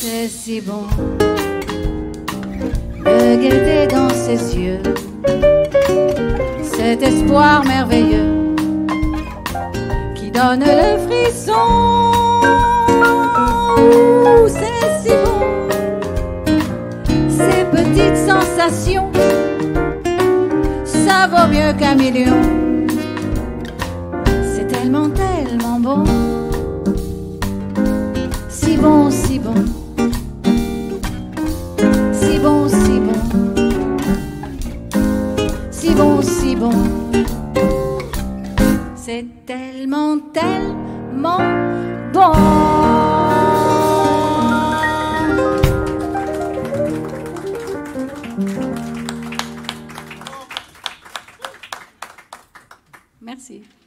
C'est si bon de gaieté dans ses yeux, cet espoir merveilleux qui donne le frisson. C'est si bon, ces petites sensations, ça vaut mieux qu'un million. C'est tellement, tellement bon, si bon, si bon. Si bon, si bon, si bon, si bon, c'est tellement, tellement bon. Merci.